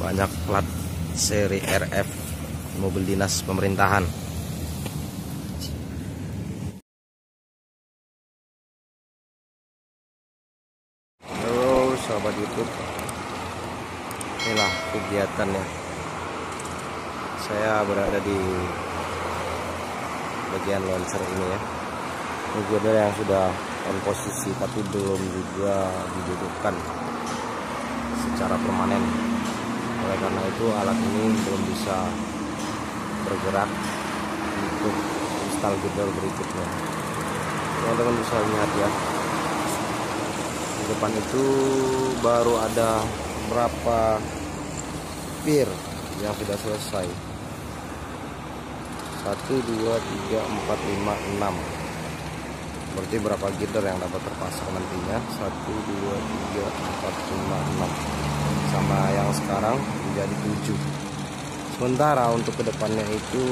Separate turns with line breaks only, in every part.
banyak plat seri RF mobil dinas pemerintahan. Halo sahabat YouTube, inilah kegiatannya. Saya berada di bagian launcher ini ya. Ini girder yang sudah on posisi tapi belum juga didudukkan secara permanen. Oleh karena itu alat ini belum bisa bergerak untuk install girder berikutnya. Teman-teman bisa lihat ya, di depan itu baru ada berapa pir yang sudah selesai. 1, 2, 3, 4, 5, 6. Berarti berapa girder yang dapat terpasang nantinya? 1, 2, 3, 4, 5, 6. Sama yang sekarang menjadi 7. Sementara untuk kedepannya itu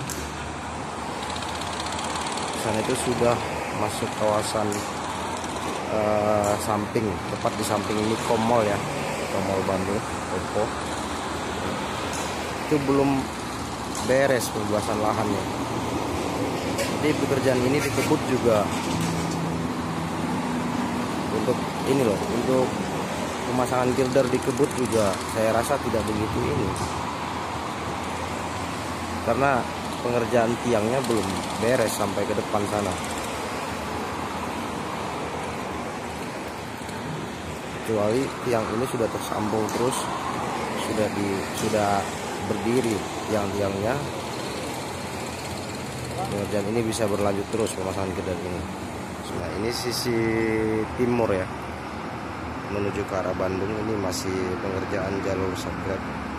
sana itu sudah masuk kawasan samping, tepat di samping ini Komol ya, Komol Bandung, Kopo. Itu belum beres pembebasan lahannya. Jadi pekerjaan ini dikebut juga untuk ini loh, untuk pemasangan girder dikebut juga saya rasa tidak begitu ini, karena pengerjaan tiangnya belum beres sampai ke depan sana. Kecuali tiang ini sudah tersambung terus, sudah berdiri tiang-tiangnya, pengerjaan ini bisa berlanjut terus pemasangan girder ini. Nah ini sisi timur ya, menuju ke arah Bandung. Ini masih pengerjaan jalur subgrade.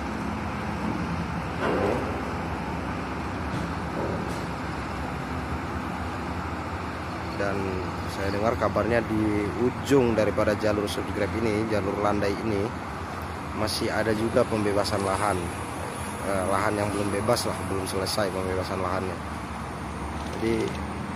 Dan saya dengar kabarnya di ujung daripada jalur subgrade ini, jalur landai ini, masih ada juga pembebasan lahan. Lahan yang belum bebas lah, belum selesai pembebasan lahannya. Jadi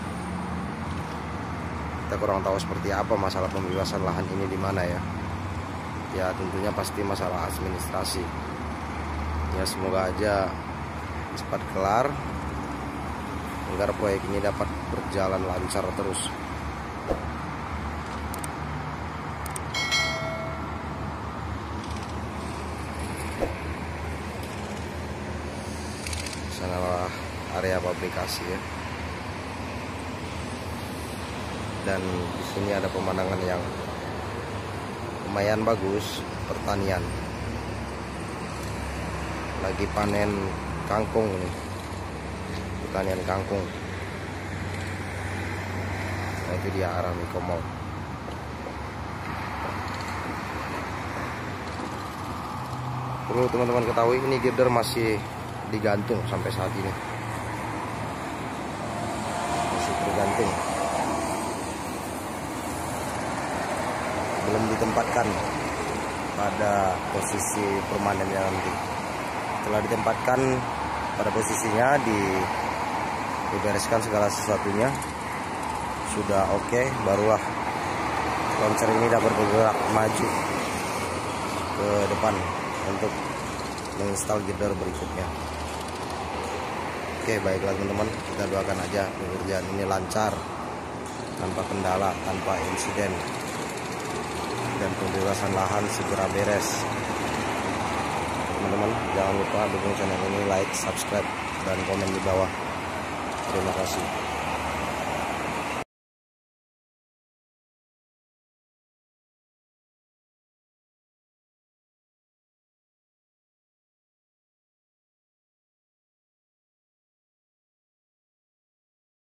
kita kurang tahu seperti apa masalah pembebasan lahan ini di mana ya. Ya tentunya pasti masalah administrasi. Ya semoga aja cepat kelar agar proyek ini dapat berjalan lancar terus. Sanalah area pabrikasi ya. Dan di sini ada pemandangan yang lumayan bagus, pertanian. Lagi panen kangkung nih, pertanian kangkung. Nah itu dia arah Mikomol. Perlu teman-teman ketahui, ini girder masih digantung sampai saat ini, masih tergantung, belum ditempatkan pada posisi permanennya nanti. Setelah ditempatkan pada posisinya, dibereskan segala sesuatunya sudah oke, barulah launcher ini dapat bergerak maju ke depan untuk menginstal girder berikutnya. Oke, baiklah teman-teman, kita doakan aja pekerjaan ini lancar, tanpa kendala, tanpa insiden, dan pembebasan lahan segera beres. Teman-teman jangan lupa dukung channel ini, like, subscribe, dan komen di bawah. Terima kasih.